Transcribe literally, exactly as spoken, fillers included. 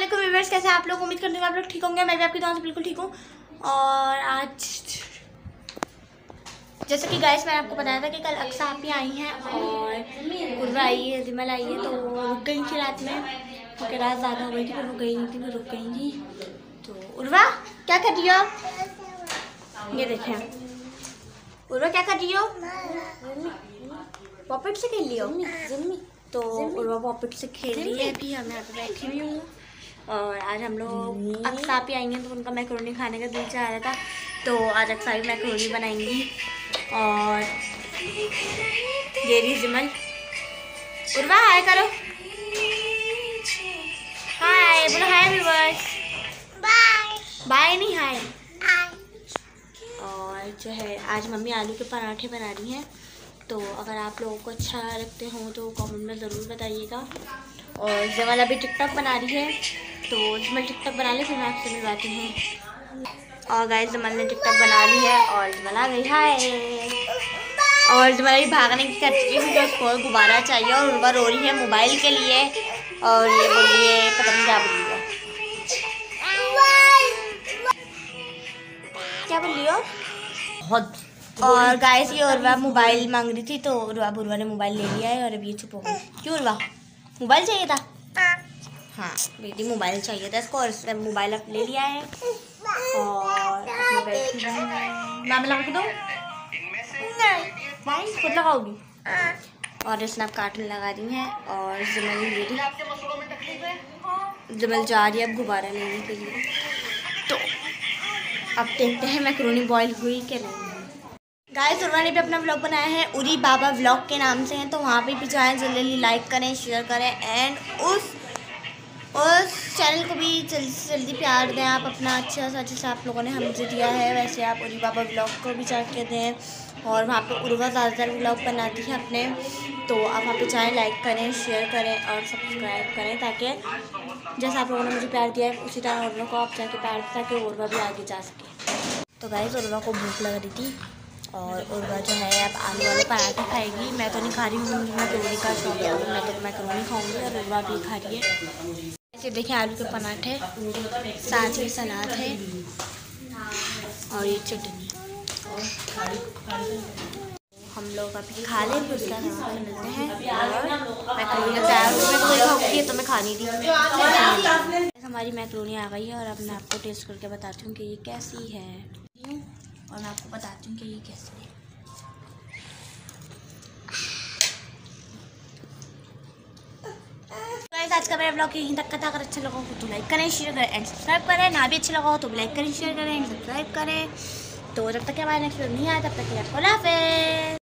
वालेकुम व्यूअर्स, कैसे आप लोग? उम्मीद करते हैं आप लोग ठीक होंगे। मैं भी आपकी दुआ से बिल्कुल ठीक हूँ। और आज जैसे कि गाइस मैंने आपको बताया था कि कल अक्सा आप ही आई हैं और उर्वा आई है, जिमल आई है, तो रुक गई थी रात में क्योंकि रात ज़्यादा हो गई थी, पर वो गई नहीं थी, वो रुक गई थी। तो उर्वा क्या कर रही हो? ये देखें उर्वा क्या कर रही हो? पॉपेट से खेल रही हो? तो उर्वा पॉपेट से खेल रही है। अभी हम यहाँ पे बैठी हुई हूँ और आज हम लोग अक्सा भी आएंगे तो उनका मैकरोनी खाने का दिल चाह रहा था, तो आज अक्सा भी मैकरोनी बनाएंगी। और ये रही जिमल। उर्वा हाय करो, हाय बोलो, हाय व्यूअर्स, बाय बाय नहीं हाय। और जो है आज मम्मी आलू के पराठे बना रही हैं, तो अगर आप लोगों को अच्छा लगते हो तो कमेंट में ज़रूर बताइएगा। और जमल अभी टिकटॉक बना रही है, तो जमल टिकटॉक बना ले फिर मैं आपसे मिलवाती हूँ। और गाइस जमल ने टिकटॉक बना ली है और जमल आ गई हाय। और जमल अभी भागने की कर चुकी है क्योंकि उसको गुब्बारा चाहिए और उनका रो रही है मोबाइल के लिए। और ये बोल रही है पता नहीं क्या बोल रही है, क्या बोल रही हो बहुत। और गाइस ये उर्वा मोबाइल मांग रही थी, तो उर्वा बुरवा ने मोबाइल ले लिया है और अभी ये चुप हो गई। क्यों उर्वा, मोबाइल चाहिए था? हाँ बेटी मोबाइल चाहिए था इसको और इसने मोबाइल अब ले लिया है। और मैं लगा दो खुद लगाओगी। और इसने अब कार्टून लगा दी है और जमल मेरी जमल जा रही है अब गुब्बारा लेने के लिए। तो अब देखते हैं मैकरोनी बॉईल हुई कि नहीं। गाइस उर्वा ने भी अपना व्लॉग बनाया है, उरी बाबा व्लॉग के नाम से है, तो वहाँ पे भी जाएं, जल्दी जल्दी लाइक करें, शेयर करें एंड उस उस चैनल को भी जल्दी से जल्दी प्यार दें आप अपना। अच्छा सा जैसे आप लोगों ने हमसे दिया है वैसे आप उरी बाबा व्लॉग को भी जाके दें। और वहाँ पे उर्वा ज़्यादातर व्लॉग बनाती है अपने, तो आप वहाँ पे जाएँ, लाइक करें, शेयर करें और सब्सक्राइब करें, ताकि जैसे आप लोगों ने मुझे प्यार दिया है उसी तरह उर्वा को आप जाके प्यार दें ताकि उर्वा भी आगे जा सके। तो गाइस उर्वा को भूख लग रही थी और उर्वा जो है अब आलू वाले पराठे खाएगी। मैं तो नहीं खा रही हूँ, मैकरोनी का शौक है, मैं तो मैकरोनी खाऊंगी और उर्वा भी खा रही है। ऐसे देखिए आलू के पराठे, साथ में सलाद है और ये चटनी। हम लोग अभी खा लें फिर उसके बाद मिलते हैं। और मैकरोनी तैयार हो गई, मैं खाऊंगी तो मैं खानी थी। हमारी मैकरोनी आ गई है और अब मैं आपको टेस्ट करके बताती हूँ कि ये कैसी है और मैं आपको बताती हूँ कि ये कैसे है। आज का मेरा ब्लॉग यहीं तक का था। अगर अच्छा लगा हो तो लाइक करें, शेयर करें एंड सब्सक्राइब करें। ना भी अच्छा लगा हो तो लाइक करें, शेयर करें एंड सब्सक्राइब करें। तो जब तक हमारे नेक्स्ट वीडियो नहीं आया तब तक के लिए आपको अल्लाह हाफ़िज़।